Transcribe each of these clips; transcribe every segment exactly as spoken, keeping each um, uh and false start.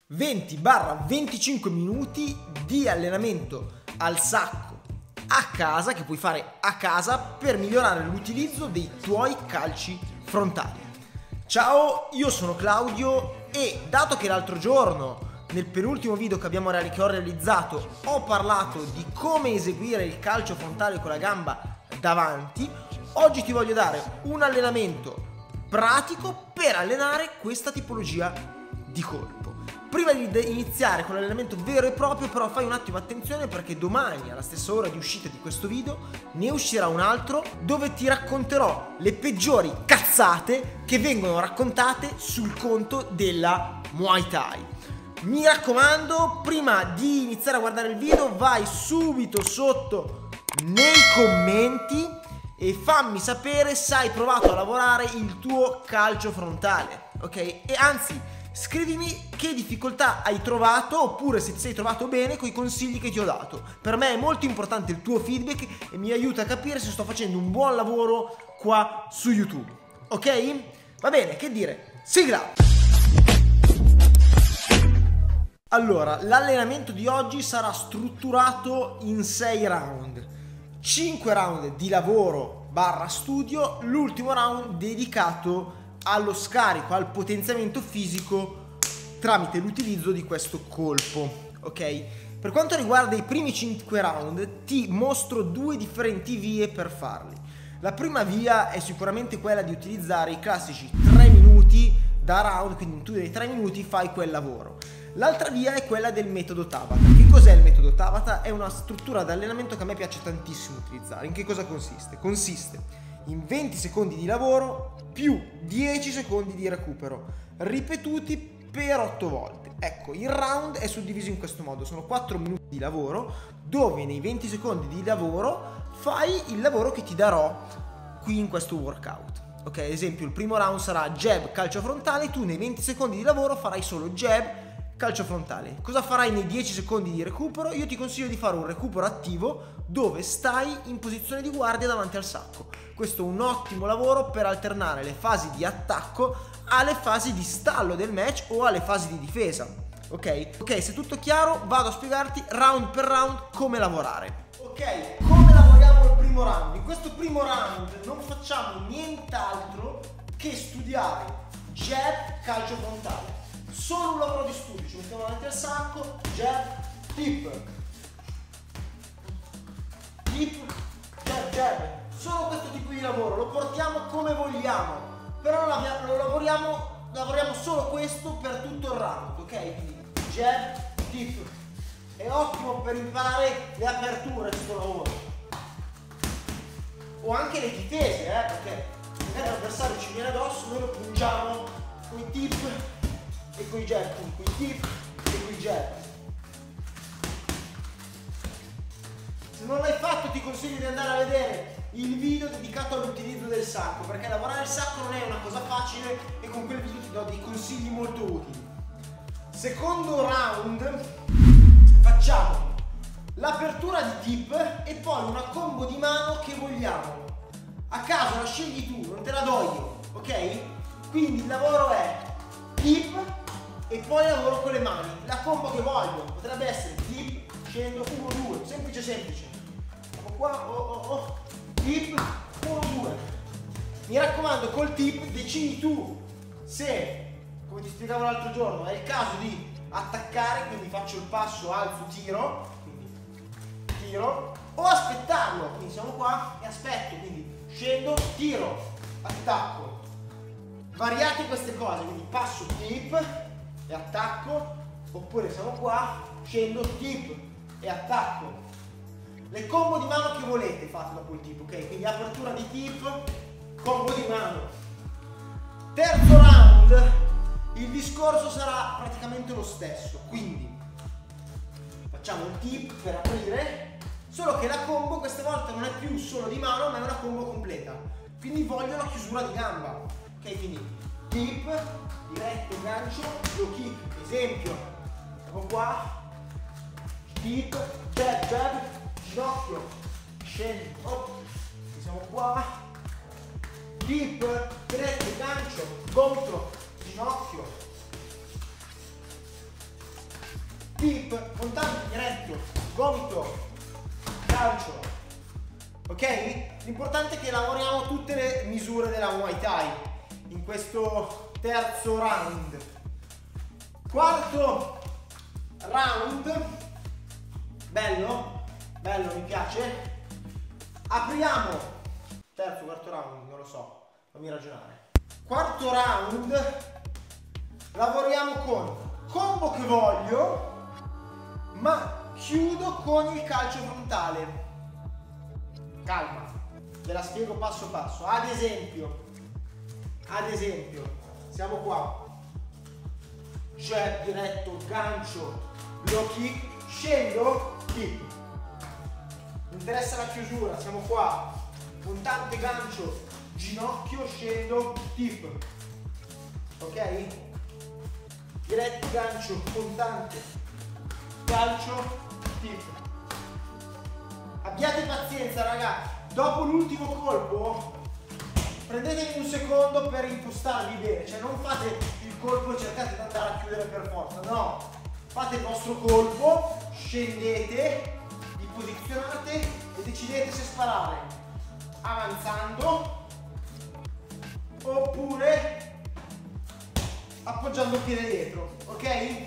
venti venticinque minuti di allenamento al sacco a casa che puoi fare a casa per migliorare l'utilizzo dei tuoi calci frontali. Ciao, io sono Claudio e dato che l'altro giorno nel penultimo video che, abbiamo, che ho realizzato ho parlato di come eseguire il calcio frontale con la gamba davanti, oggi ti voglio dare un allenamento pratico per allenare questa tipologia di colpo. Prima di iniziare con l'allenamento vero e proprio, però, fai un attimo attenzione perché domani alla stessa ora di uscita di questo video ne uscirà un altro dove ti racconterò le peggiori cazzate che vengono raccontate sul conto della Muay Thai. Mi raccomando, prima di iniziare a guardare il video vai subito sotto nei commenti e fammi sapere se hai provato a lavorare il tuo calcio frontale, ok? E anzi, scrivimi che difficoltà hai trovato oppure se ti sei trovato bene con i consigli che ti ho dato. Per me è molto importante il tuo feedback e mi aiuta a capire se sto facendo un buon lavoro qua su YouTube, ok? Va bene, che dire, sigla! Allora, l'allenamento di oggi sarà strutturato in sei round. cinque round di lavoro barra studio, l'ultimo round dedicato allo scarico, al potenziamento fisico tramite l'utilizzo di questo colpo, ok? Per quanto riguarda i primi cinque round ti mostro due differenti vie per farli. La prima via è sicuramente quella di utilizzare i classici tre minuti da round, quindi tu nei tre minuti fai quel lavoro. L'altra via è quella del metodo Tabata. Che cos'è il metodo Tabata? È una struttura di allenamento che a me piace tantissimo utilizzare. In che cosa consiste? Consiste in venti secondi di lavoro più dieci secondi di recupero, ripetuti per otto volte. Ecco, il round è suddiviso in questo modo, sono quattro minuti di lavoro, dove nei venti secondi di lavoro fai il lavoro che ti darò qui in questo workout. Ok, ad esempio il primo round sarà jab, calcio frontale, tu nei venti secondi di lavoro farai solo jab, calcio frontale. Cosa farai nei dieci secondi di recupero? Io ti consiglio di fare un recupero attivo dove stai in posizione di guardia davanti al sacco. Questo è un ottimo lavoro per alternare le fasi di attacco alle fasi di stallo del match o alle fasi di difesa. Ok? Ok, se tutto chiaro vado a spiegarti round per round come lavorare. Ok, come lavoriamo il primo round? In questo primo round non facciamo nient'altro che studiare jab, calcio frontale. Solo un lavoro di studio, ci mettiamo davanti al sacco, jab, tip, tip, jab, jab. Solo questo tipo di lavoro, lo portiamo come vogliamo, però lo lavoriamo, lavoriamo solo questo per tutto il round, ok? Quindi jab, tip. È ottimo per imparare le aperture questo lavoro. O anche le difese, eh? Perché magari l'avversario ci viene addosso, noi lo pungiamo con i tip e con i jab, con i tip e con i jab. Se non l'hai fatto ti consiglio di andare a vedere il video dedicato all'utilizzo del sacco, perché lavorare il sacco non è una cosa facile e con quel video ti do dei consigli molto utili. Secondo round facciamo l'apertura di tip e poi una combo di mano che vogliamo. A caso la scegli tu, non te la do io, ok? Quindi il lavoro è tip e poi lavoro con le mani. La combo che voglio potrebbe essere tip, scendo, uno, due, semplice semplice. Ecco qua, oh, oh, oh. Tip, uno, due. Mi raccomando, col tip decidi tu se, come ti spiegavo l'altro giorno, è il caso di attaccare, quindi faccio il passo, alzo, tiro, quindi tiro, o aspettarlo, quindi siamo qua e aspetto, quindi scendo, tiro, attacco. Variate queste cose, quindi passo, tip e attacco, oppure siamo qua, scendo, tip e attacco. Le combo di mano che volete fate dopo il tip, ok? Quindi apertura di tip, combo di mano. Terzo round, il discorso sarà praticamente lo stesso, quindi facciamo il tip per aprire, solo che la combo questa volta non è più solo di mano, ma è una combo completa. Quindi voglio la chiusura di gamba, ok? Quindi tip, diretto, gancio, low kick, esempio, siamo qua, tip, jab, jab, ginocchio, scendi, oh, siamo qua, tip, diretto, gancio, contro, ginocchio, tip, montante diretto, gomito, calcio. Ok? L'importante è che lavoriamo tutte le misure della Muay Thai in questo terzo round. Quarto round, bello, bello, mi piace. Apriamo, terzo, quarto round, non lo so, fammi ragionare. Quarto round, lavoriamo con combo che voglio, ma chiudo con il calcio frontale. Calma, ve la spiego passo passo. Ad esempio, ad esempio, siamo qua. Jab diretto, gancio, low kick, scendo, kick. Mi interessa la chiusura, siamo qua. Montante, gancio, ginocchio, scendo, tip. Ok? Diretto, gancio, montante, calcio, tip. Abbiate pazienza, ragazzi. Dopo l'ultimo colpo prendetevi un secondo per impostarvi bene, cioè non fate il colpo e cercate di andare a chiudere per forza, no, fate il vostro colpo, scendete, vi posizionate e decidete se sparare avanzando oppure appoggiando il piede dietro, ok?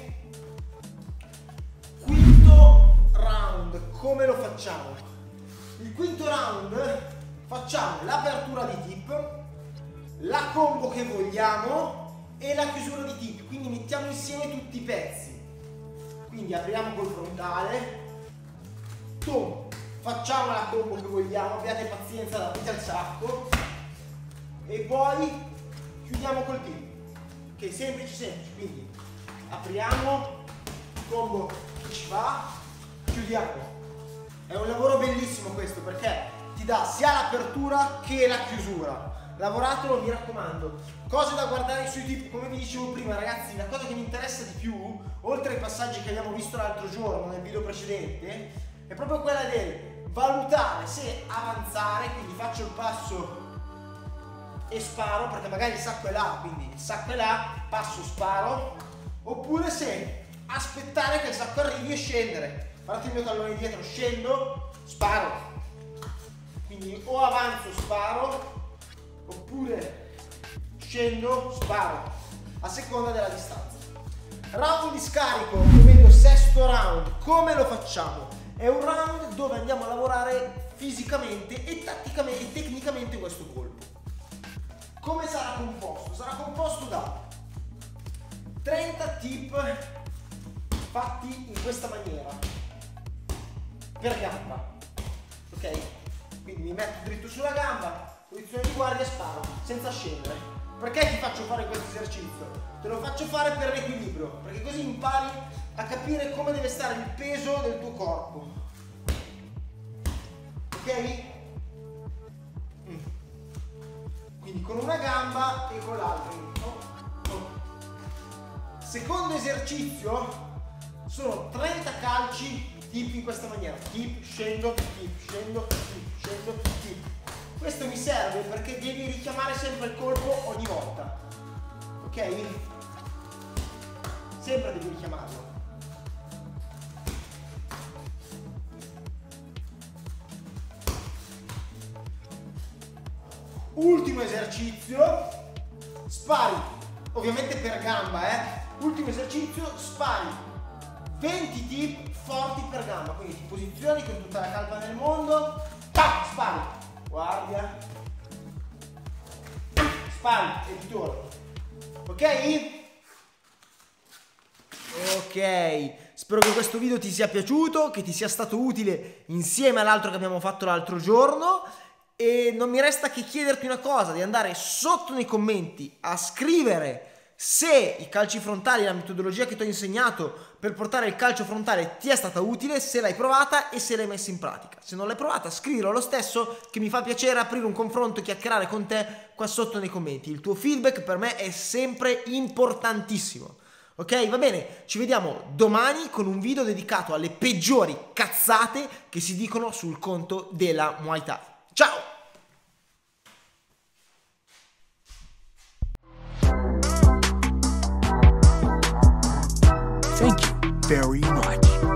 Quinto round, come lo facciamo? Il quinto round facciamo l'apertura di tip, la combo che vogliamo e la chiusura di tip, quindi mettiamo insieme tutti i pezzi. Quindi apriamo col frontale, tom, facciamo la combo che vogliamo, abbiate pazienza davanti al sacco e poi chiudiamo col tip, che è semplice semplice, quindi apriamo, combo che ci fa, chiudiamo. È un lavoro bellissimo questo perché ti dà sia l'apertura che la chiusura. Lavoratelo, mi raccomando. Cose da guardare sui tip, come vi dicevo prima, ragazzi, la cosa che mi interessa di più, oltre ai passaggi che abbiamo visto l'altro giorno nel video precedente, è proprio quella del valutare se avanzare, quindi faccio il passo e sparo, perché magari il sacco è là, quindi il sacco è là, passo, sparo, oppure se aspettare che il sacco arrivi e scendere. Guardate il mio tallone dietro, scendo, sparo. Quindi o avanzo, sparo, oppure scendo, sparo, a seconda della distanza. Round di scarico, ovvero sesto round, come lo facciamo? È un round dove andiamo a lavorare fisicamente e tatticamente e tecnicamente questo colpo. Come sarà composto? Sarà composto da trenta tip fatti in questa maniera per gamba, ok? Quindi mi metto dritto sulla gamba, posizione di guardia e sparo senza scendere. Perché ti faccio fare questo esercizio? Te lo faccio fare per l'equilibrio, perché così impari a capire come deve stare il peso del tuo corpo, ok? Mm. Quindi con una gamba e con l'altra. Oh, oh. Secondo esercizio sono trenta calci tip in questa maniera, tip, scendo, tip, scendo, tip, scendo, tip. Questo mi serve perché devi richiamare sempre il colpo ogni volta, ok? Sempre devi richiamarlo. Ultimo esercizio, spari, ovviamente per gamba, eh? Ultimo esercizio, spari venti tip forti per gamba, quindi ti posizioni con tutta la calma del mondo, tac, spari, guardia, spari e ritorni, ok? Ok, spero che questo video ti sia piaciuto, che ti sia stato utile insieme all'altro che abbiamo fatto l'altro giorno. E non mi resta che chiederti una cosa, di andare sotto nei commenti a scrivere se i calci frontali, la metodologia che ti ho insegnato per portare il calcio frontale ti è stata utile, se l'hai provata e se l'hai messa in pratica. Se non l'hai provata, scrivilo lo stesso, che mi fa piacere aprire un confronto e chiacchierare con te qua sotto nei commenti. Il tuo feedback per me è sempre importantissimo. Ok, va bene, ci vediamo domani con un video dedicato alle peggiori cazzate che si dicono sul conto della Muay Thai. Ciao! Thank you. very much.